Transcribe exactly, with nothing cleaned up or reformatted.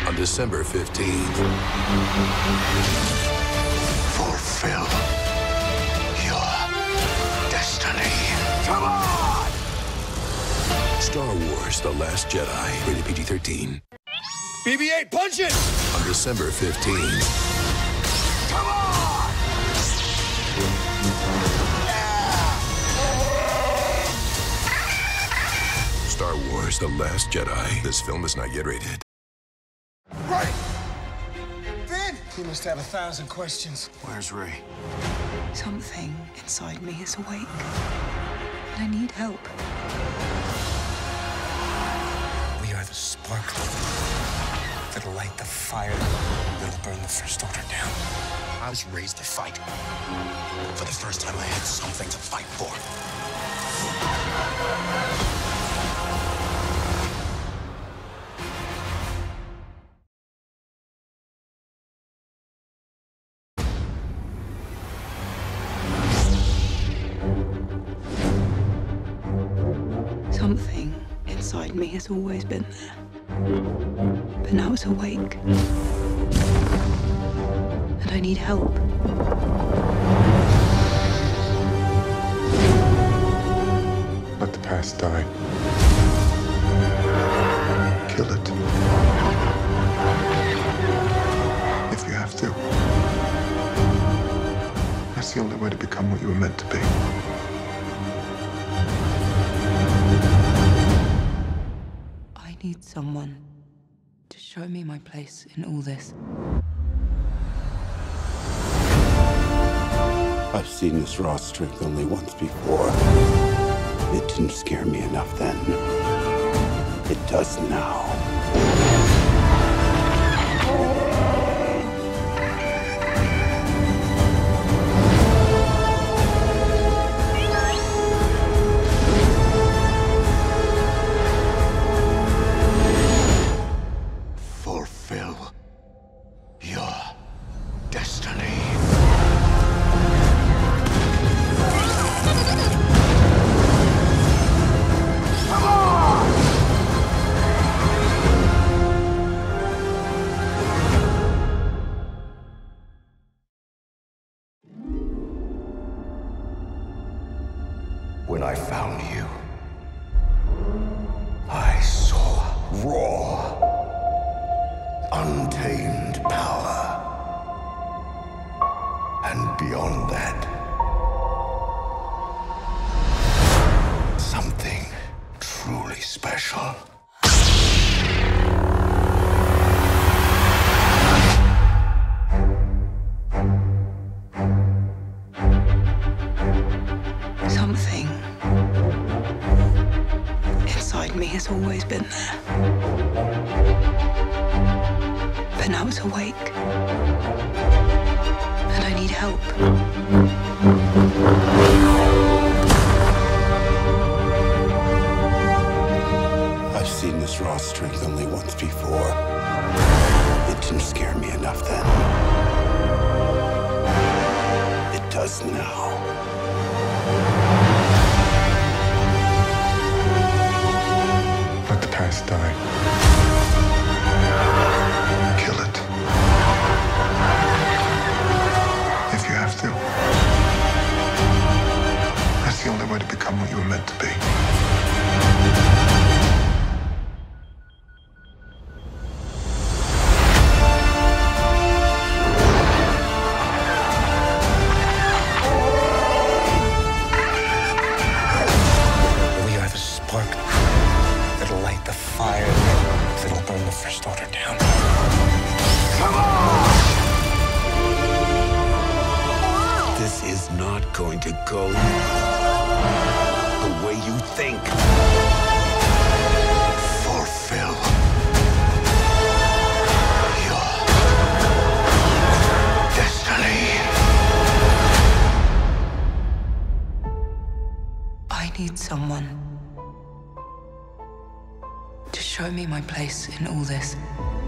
on December fifteenth. Fulfill your destiny. Come on! Star Wars: The Last Jedi, rated P G thirteen. B B eight, punch it! On December fifteenth. Come on! Star Wars: The Last Jedi. This film is not yet rated. Right! Finn! He must have a thousand questions. Where's Rey? Something inside me is awake. And I need help. We are the spark that'll light the fire that'll burn the First Order down. I was raised to fight. For the first time, I had something to fight for. Something inside me has always been there. But now it's awake. And I need help. Let the past die. Kill it. If you have to. That's the only way to become what you were meant to be. I need someone to show me my place in all this. I've seen this raw strength only once before. It didn't scare me enough then. It does now. Fulfill your destiny. When I found you, I saw raw, untamed power. And beyond that, something truly special. Something inside me has always been there. But now it's awake. And I need help. I've seen this raw strength only once before. It didn't scare me enough then. It does now. Let the past die. Kill it. If you have to. That's the only way to become what you were meant to be. We are the spark that'll light the fire that'll burn the First Order down. Come on! This is not going to go the way you think. Fulfill your destiny. I need someone to show me my place in all this.